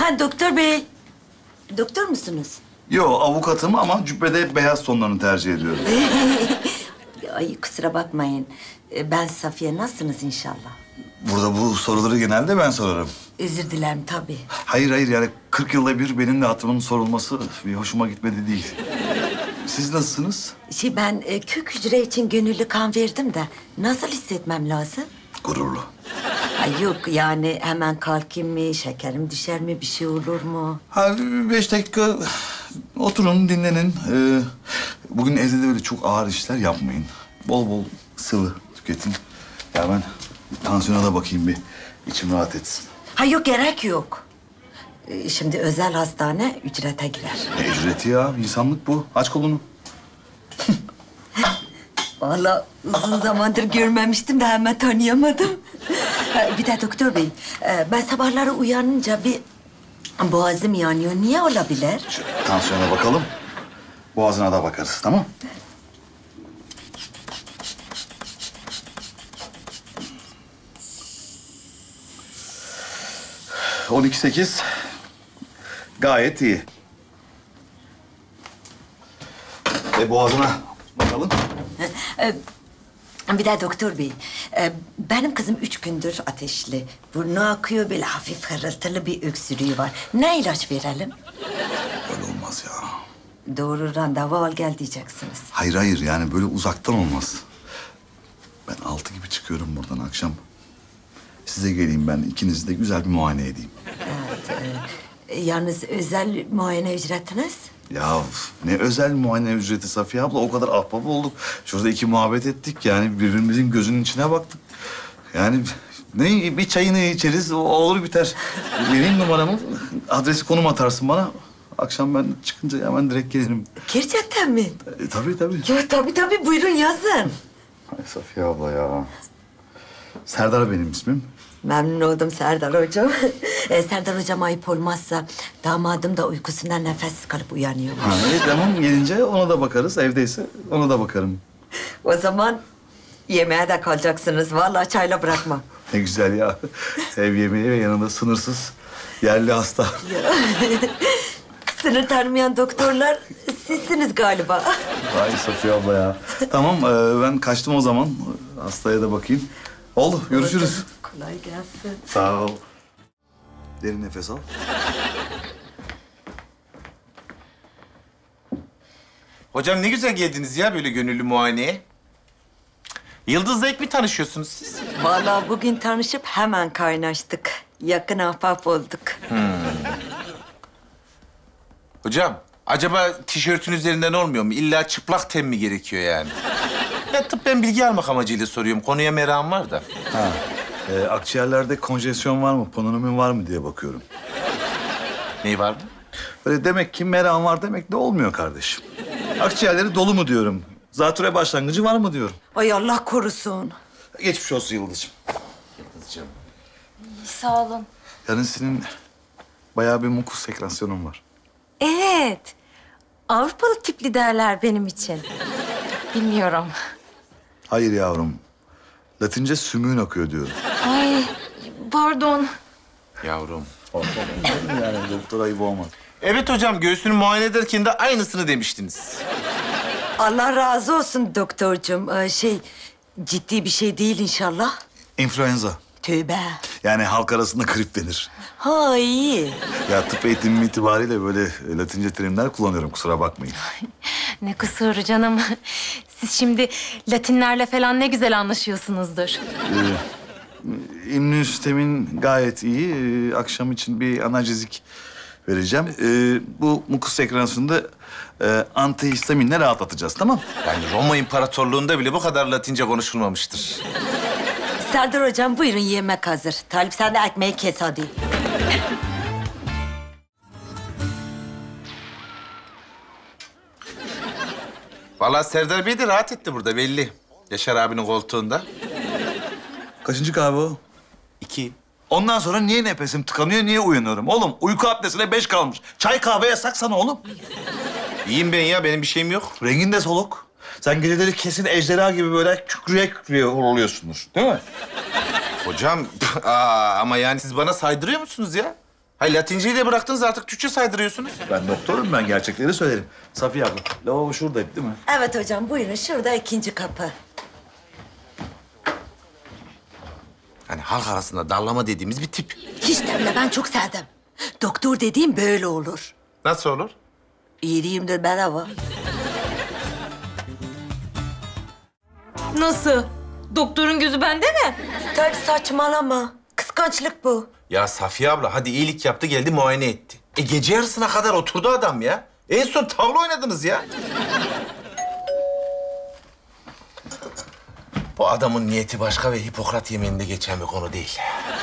Ha doktor bey. Doktor musunuz? Yo, avukatım ama cübbede beyaz tonlarını tercih ediyorum. Ay kusura bakmayın. Ben Safiye, nasılsınız inşallah? Burada bu soruları genelde ben sorarım. Özür dilerim tabii. Hayır yani 40 yılda bir benim de hatırımın sorulması bir hoşuma gitmedi değil. Siz nasılsınız? Ben kök hücre için gönüllü kan verdim de nasıl hissetmem lazım? Gururlu. Ay yok yani hemen kalkayım mı, şekerim düşer mi, bir şey olur mu? Ha, 5 dakika oturun, dinlenin. Bugün evde de böyle çok ağır işler yapmayın. Bol bol sıvı tüketin. Ya ben tansiyona da bakayım bir, içim rahat etsin. Ha yok, gerek yok. Şimdi özel hastane ücrete girer. Ne ücreti ya? İnsanlık bu. Aç kolunu. Vallahi uzun zamandır görmemiştim de hemen tanıyamadım. Bir de doktor bey, ben sabahları uyanınca bir boğazım yanıyor. Niye olabilir? Şu tansiyona bakalım. Boğazına da bakarız, tamam? ...12,8... gayet iyi. Boğazına bakalım. Bir de doktor bey, benim kızım 3 gündür ateşli. Burnu akıyor, böyle hafif hırıltılı bir öksürüğü var. Ne ilaç verelim? Öyle olmaz ya. Doğru randevu al gel diyeceksiniz. Hayır yani böyle uzaktan olmaz. Ben 6 gibi çıkıyorum buradan akşam. Size geleyim ben, ikinizi de güzel bir muayene edeyim. Evet, yalnız özel muayene ücretiniz? Ya ne özel muayene ücreti Safiye abla, o kadar ahbap olduk. Şurada 2 muhabbet ettik yani, birbirimizin gözünün içine baktık. Yani ne, bir çayını içeriz, o olur biter. Vereyim numaramı, adresi konum atarsın bana. Akşam ben çıkınca hemen direkt gelirim. Gerçekten mi? Tabii. Ya tabii buyurun yazın. Ay Safiye abla ya. Serdar benim ismim. Memnun oldum Serdar hocam. Serdar hocam ayıp olmazsa damadım da uykusundan nefessiz kalıp uyanıyormuş. Ha, evet, tamam, gelince ona da bakarız. Evdeyse ona da bakarım. O zaman yemeğe de kalacaksınız. Vallahi çayla bırakmam. Ne güzel ya. Ev yemeği ve yanında sınırsız yerli hasta. Sınır tanımayan doktorlar sizsiniz galiba. Ay Safiye abla ya. Tamam, ben kaçtım o zaman. Hastaya da bakayım. Oldu, görüşürüz. Kolay gelsin. Sağ ol. Derin nefes al. Hocam ne güzel geldiniz ya böyle gönüllü muayeneye. Yıldız'la ilk mi tanışıyorsunuz siz? Vallahi bugün tanışıp hemen kaynaştık. Yakın ahbap olduk. Hocam acaba tişörtün üzerinden olmuyor mu? İlla çıplak ten mi gerekiyor yani? Ya tıbben bilgi almak amacıyla soruyorum. Konuya merakım var da. Ha. Akciğerlerde konjesyon var mı, pnömoni var mı diye bakıyorum. Neyi var mı? Böyle demek ki merakım var demek de olmuyor kardeşim. Akciğerleri dolu mu diyorum. Zatüre başlangıcı var mı diyorum. Ay Allah korusun. Geçmiş olsun Yıldız'cığım. Yıldız'cığım. Sağ olun. Yarın senin bayağı bir mukus sekrasyonun var. Evet. Avrupalı tipli derler benim için. Bilmiyorum. Hayır yavrum. Latince sümüğün akıyor diyorum. Ay pardon. Yavrum. Yani doktor ayıp olmaz. Evet hocam göğsünü muayene ederken de aynısını demiştiniz. Allah razı olsun doktorcuğum. Ciddi bir şey değil inşallah. İnfluenza. Tövbe. Yani halk arasında grip denir. Ha iyi. Ya tıp eğitimim itibariyle böyle Latince terimler kullanıyorum, kusura bakmayın. Ne kusuru canım. Siz şimdi Latinlerle falan ne güzel anlaşıyorsunuzdur. İmmün sistemin gayet iyi. Akşam için bir analjezik vereceğim. Bu mukus sekrasyonunda antihistaminle rahatlatacağız, tamam? Yani Roma İmparatorluğu'nda bile bu kadar Latince konuşulmamıştır. Serdar hocam buyurun, yemek hazır. Talip sen de ekmeği kes hadi. Vallahi Serdar Bey de rahat etti burada belli. Yaşar abinin koltuğunda. Kaçıncı kahve o? 2. Ondan sonra niye nefesim tıkanıyor, niye uyanıyorum? Oğlum uyku abdestine 5 kalmış. Çay kahve yasak sana oğlum. İyiyim ben ya, benim bir şeyim yok. Rengin de soluk. Sen geceleri kesin ejderha gibi böyle kükrüye horluyorsundur, değil mi? Hocam ama yani siz bana saydırıyor musunuz ya? Hayır, Latinciyi de bıraktınız, artık Türkçe saydırıyorsunuz. Ben doktorum, ben gerçekleri söylerim. Safiye abla, lavabo şuradaydı değil mi? Evet hocam, buyurun. Şurada ikinci kapı. Hani halk arasında darlama dediğimiz bir tip. Hiç de bile ben çok sevdim. Doktor dediğim böyle olur. Nasıl olur? İyiyimdir merhaba. Nasıl? Doktorun gözü bende mi? Tabii saçmalama. Kıskançlık bu. Ya Safiye abla, hadi iyilik yaptı, geldi muayene etti. Gece yarısına kadar oturdu adam ya. En son tavla oynadınız ya. Bu adamın niyeti başka ve Hipokrat yemininde geçen bir konu değil.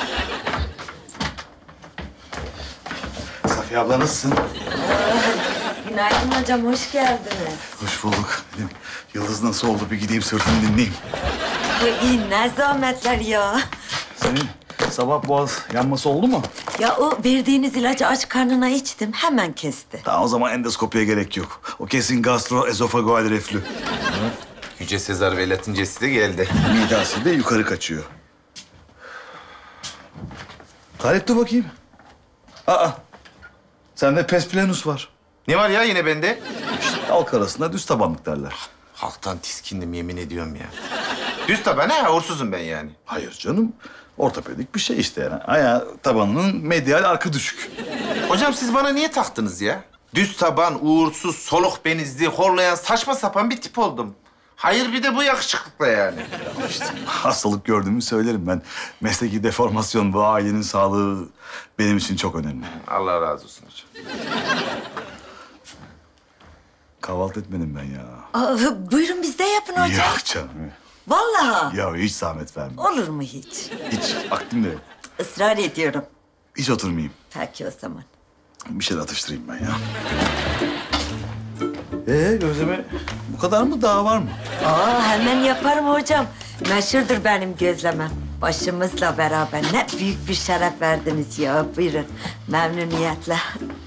Safiye abla nasılsın? Günaydın hocam, hoş geldiniz. Hoş bulduk. Yıldız nasıl oldu? Bir gideyim sırtını dinleyeyim. İyi, ne zahmetler ya. Senin sabah boğaz yanması oldu mu? Ya o verdiğiniz ilacı aç karnına içtim, hemen kesti. Tamam, o zaman endoskopiye gerek yok. O kesin gastroezofageal reflü. Yüce Sezar ve Latincesi de geldi. Mide asidi yukarı kaçıyor. Talip dur bakayım. Aa, sende pesplenus var. Ne var ya yine bende? İşte halk arasında düz tabanlık derler. Halktan tiskindim, yemin ediyorum ya. Düz taban ha, uğursuzum ben yani. Hayır canım, ortopedik bir şey işte yani. Ayağı tabanının medial arka düşük. Hocam siz bana niye taktınız ya? Düz taban, uğursuz, soluk benizli, horlayan saçma sapan bir tip oldum. Hayır, bir de bu yakışıklıkla yani. İşte hastalık gördüğümü söylerim ben. Mesleki deformasyon, bu ailenin sağlığı benim için çok önemli. Allah razı olsun hocam. Kahvaltı etmedim ben ya. Buyurun biz de yapın hocam. Yok canım. Vallahi. Ya hiç zahmet verme. Olur mu hiç? Hiç vaktim de yok. Israr ediyorum. Hiç oturmayayım. Peki o zaman. Bir şeyler atıştırayım ben ya. Gözleme bu kadar mı? Daha var mı? Hemen yaparım hocam. Meşhurdur benim gözlemem. Başımızla beraber ne büyük bir şeref verdiniz ya. Buyurun, memnuniyetle.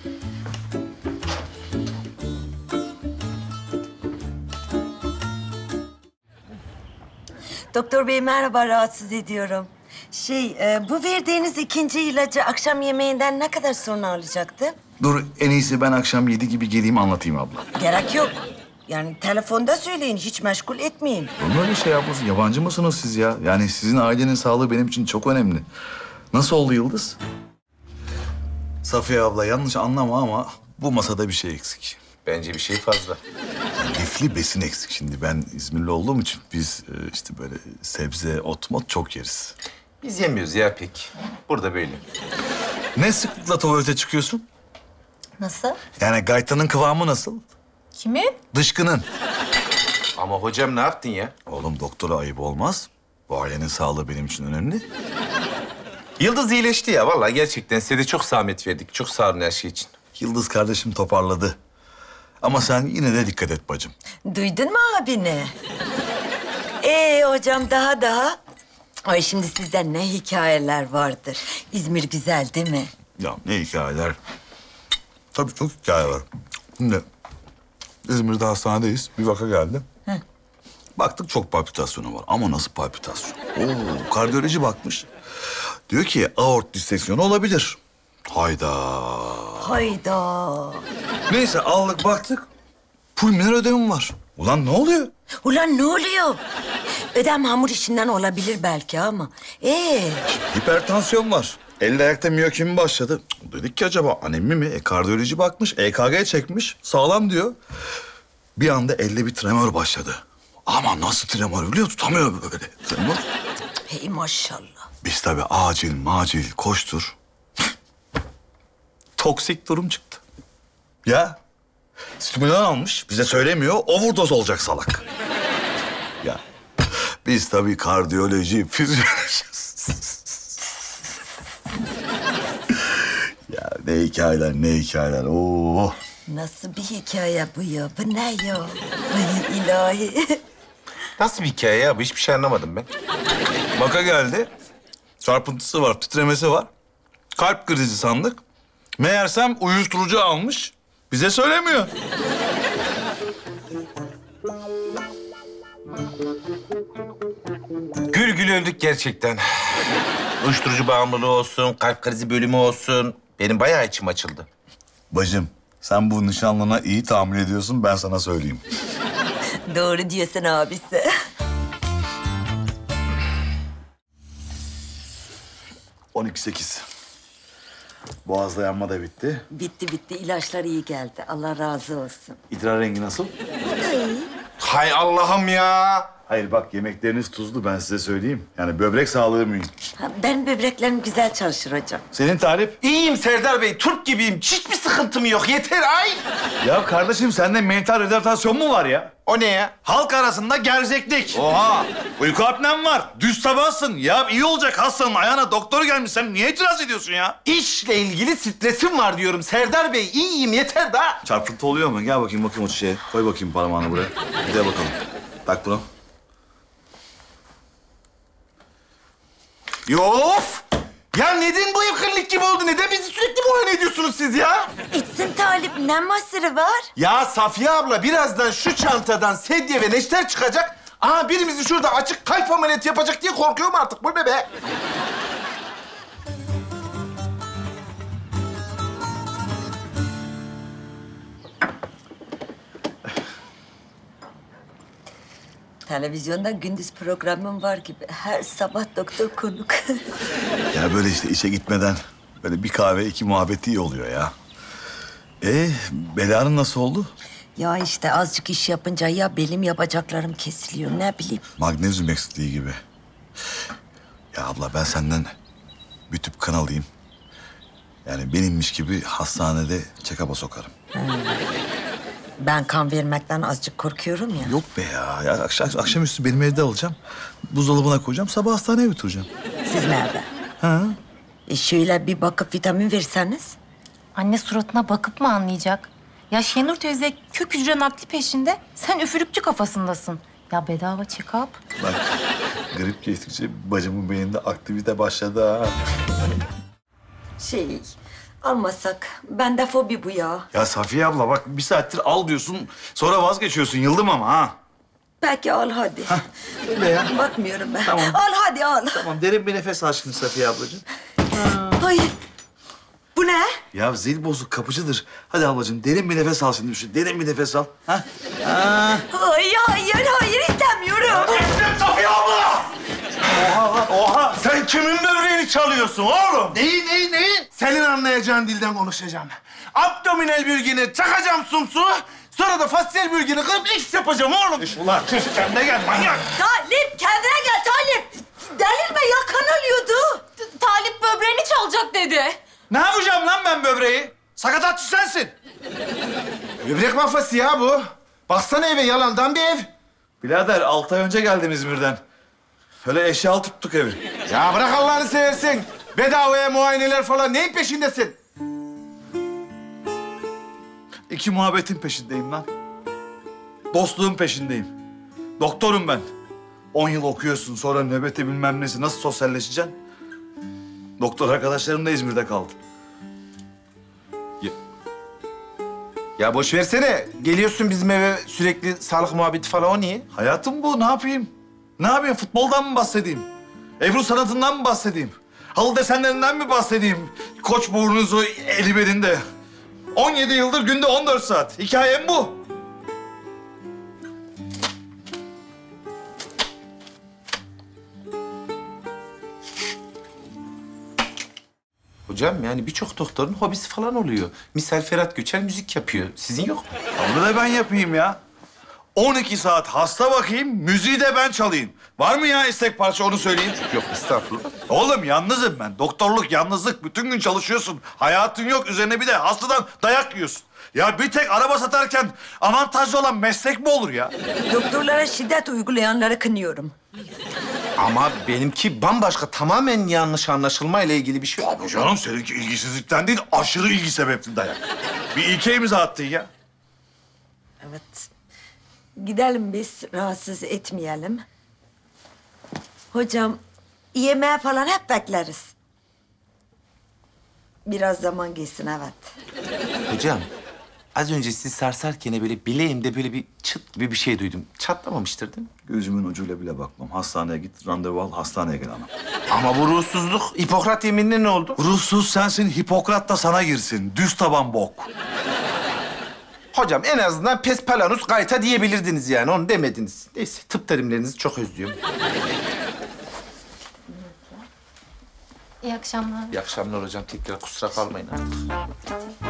Doktor bey merhaba, rahatsız ediyorum. Bu verdiğiniz ikinci ilacı akşam yemeğinden ne kadar sonra alacaktım? Dur, en iyisi ben akşam 7 gibi geleyim anlatayım abla. Gerek yok. Yani telefonda söyleyin, hiç meşgul etmeyin. Olur mu öyle şey yapmasın? Yabancı mısınız siz ya? Yani sizin ailenin sağlığı benim için çok önemli. Nasıl oldu Yıldız? Safiye abla, yanlış anlama ama bu masada bir şey eksik. Bence bir şey fazla. Lifli besin eksik şimdi. Ben İzmirli olduğum için biz işte böyle sebze, ot mot çok yeriz. Biz yemiyoruz ya pek. Burada böyle. Ne sıklıkla tuvalete çıkıyorsun? Nasıl? Yani gaytanın kıvamı nasıl? Kimin? Dışkının. Ama hocam ne yaptın ya? Oğlum, doktora ayıp olmaz. Bu ailenin sağlığı benim için önemli. Yıldız iyileşti ya vallahi, gerçekten size de çok zahmet verdik. Çok sağ olun her şey için. Yıldız kardeşim toparladı. Ama sen yine de dikkat et bacım. Duydun mu abini? Hocam daha. Ay şimdi sizden ne hikayeler vardır. İzmir güzel değil mi? Ya ne hikayeler. Tabii çok hikaye var. Şimdi İzmir'de hastanedeyiz. Bir vaka geldi. Baktık çok palpitasyonu var. Ama nasıl palpitasyon? Kardiyoloji bakmış. Diyor ki aort diseksiyonu olabilir. Hayda. Neyse aldık baktık. Pulmoner ödemim var. Ulan ne oluyor? Ulan ne oluyor? Ödem hamur işinden olabilir belki ama. Hipertansiyon var. Elde ayakta miyokimi başladı. Dedik ki acaba anemi mi? Kardiyoloji bakmış, EKG çekmiş. Sağlam diyor. Bir anda elde bir tremor başladı. Ama nasıl tremor biliyor? Tutamıyor böyle tremor. Hey maşallah. Biz tabii acil koştur. Toksik durum çıktı. Ya stimulan almış, bize söylemiyor. Overdose olacak salak. Ya biz tabii kardiyoloji, fizyoloji. Ya ne hikayeler. Oo. Nasıl bir hikaye bu ya? Bu ne ya? Ay ilahi. Nasıl bir hikaye ya? Bu hiçbir şey anlamadım ben. Vaka geldi. Çarpıntısı var, titremesi var. Kalp krizi sandık. Meğersem uyuşturucu almış. Bize söylemiyor. Gül gül öldük gerçekten. Uyuşturucu bağımlılığı olsun, kalp krizi bölümü olsun. Benim bayağı içim açıldı. Bacım, sen bu nişanlına iyi tahammül ediyorsun, ben sana söyleyeyim. Doğru diyorsun abisi. ...12-8. Boğazda yanma da bitti. Bitti. İlaçlar iyi geldi. Allah razı olsun. İdrar rengi nasıl? Hay Allah'ım ya. Hayır bak, yemekleriniz tuzlu, ben size söyleyeyim. Yani böbrek sağlığı mühim. Ha, benim böbreklerim güzel çalışır hocam. Senin Talip? İyiyim Serdar Bey, Türk gibiyim. Hiçbir sıkıntım yok. Yeter ay. Ya kardeşim, sende mental retardasyon mu var ya? O ne ya? Halk arasında gerzeklik. Oha. Uyku apnen var. Düz tabansın. Ya iyi olacak, hastanın ayağına doktor gelmiş. Sen niye itiraz ediyorsun ya? İşle ilgili stresim var diyorum Serdar Bey. İyiyim yeter daha. Çarpıntı oluyor mu? Gel bakayım o şeye. Koy bakayım parmağını buraya. Bir de bakalım. Tak bunu. Yof! Ya neden bu ev klinik gibi oldu? Neden bizi sürekli muayene ediyorsunuz siz ya? İçsin Talip, ne masırı var? Ya Safiye abla birazdan şu çantadan sedye ve neşter çıkacak. Aha birimizi şurada açık kalp ameliyatı yapacak diye korkuyorum artık. Bu ne be? Televizyonda gündüz programım var gibi. Her sabah doktor konuk. Ya böyle işte işe gitmeden böyle bir kahve, iki muhabbet iyi oluyor ya. Belanın nasıl oldu? Ya işte azıcık iş yapınca ya belim ya bacaklarım kesiliyor, ne bileyim. Magnezyum eksikliği gibi. Ya abla, ben senden bir tüp kan alayım. Yani benimmiş gibi hastanede check-up'a sokarım. Ben kan vermekten azıcık korkuyorum ya. Yok be ya. Ya akşamüstü benim evde alacağım. Buzdolabına koyacağım. Sabah hastaneye götüreceğim. Siz nerede? Ha? Şöyle bir bakıp vitamin verseniz. Anne suratına bakıp mı anlayacak? Ya Şenur teyze kök hücre nakli peşinde. Sen üfürükçü kafasındasın. Ya bedava check-up. Bak, grip geçtikçe bacımın beyninde aktivite başladı ha. Almasak. Bende fobi bu ya. Ya Safiye abla bak, bir saattir al diyorsun, sonra vazgeçiyorsun. Yıldım ama ha. Peki al hadi. Öyle ya. Bakmıyorum ben. Tamam. Al hadi al. Tamam, derin bir nefes al şimdi Safiye ablacığım. Hayır. Bu ne? Ya zil bozuk, kapıcıdır. Hadi ablacığım, derin bir nefes al şimdi. Şu derin bir nefes al. Ha? Hayır istemiyorum. Safiye abla! Oha! Sen kimin böbreğini çalıyorsun oğlum? Neyi? Senin anlayacağın dilden konuşacağım. Abdominal bölgene çakacağım sumsu. Sonra da fasyal bölgeni kırıp X yapacağım oğlum. Ulan tüh, kendine gel manyak. Talip kendine gel Talip. Delirme ya, kan alıyordu. Talip böbreğini çalacak dedi. Ne yapacağım lan ben böbreği? Sakatatçı sensin. Böbrek mafyası ya bu. Baksana eve, yalandan bir ev. Birader, 6 ay önce geldim İzmir'den. Öyle eşyalı tuttuk evi. Ya bırak Allah'ını seversen. Bedavaya muayeneler falan neyin peşindesin? 2 muhabbetin peşindeyim lan. Dostluğun peşindeyim. Doktorum ben. 10 yıl okuyorsun, sonra nöbeti bilmem nesi. Nasıl sosyalleşeceksin? Doktor arkadaşlarım da İzmir'de kaldı. Ya boş versene. Geliyorsun bizim eve sürekli sağlık muhabbeti falan, o niye? Hayatım bu, ne yapayım? Ne yapayım? Futboldan mı bahsedeyim? Ebru sanatından mı bahsedeyim? Halı desenlerinden mi bahsedeyim? Koç burnunuzu eli belinde. 17 yıldır günde 14 saat. Hikayem bu. Hocam yani birçok doktorun hobisi falan oluyor. Misal Ferhat Göçer müzik yapıyor. Sizin yok mu? Onu da ben yapayım ya. 12 saat hasta bakayım, müziği de ben çalayım. Var mı ya istek parça, onu söyleyeyim. Yok estağfurullah. Oğlum yalnızım ben. Doktorluk, yalnızlık. Bütün gün çalışıyorsun. Hayatın yok. Üzerine bir de hastadan dayak yiyorsun. Ya bir tek araba satarken avantajlı olan meslek mi olur ya? Doktorlara şiddet uygulayanları kınıyorum. Ama benimki bambaşka, tamamen yanlış anlaşılma ile ilgili bir şey. Abi canım, seninki ilgisizlikten değil, aşırı ilgi sebepli dayak. Bir ilke imza attın ya. Evet. Gidelim biz, rahatsız etmeyelim. Hocam, yemeğe falan hep bekleriz. Biraz zaman geçsin, evet. Hocam, Az önce sizi sarsarken böyle bileğimde böyle bir çıt gibi bir şey duydum. Çatlamamıştır değil mi? Gözümün ucuyla bile bakmam. Hastaneye git, randevu al, hastaneye gel anam. Ama bu ruhsuzluk, Hipokrat yeminine ne oldu? Ruhsuz sensin, Hipokrat da sana girsin. Düz taban bok. Hocam en azından pespalanus gayta diyebilirdiniz yani. Onu demediniz. Neyse tıp terimlerinizi çok özlüyorum. İyi akşamlar. İyi akşamlar hocam. Tekrar kusura kalmayın artık.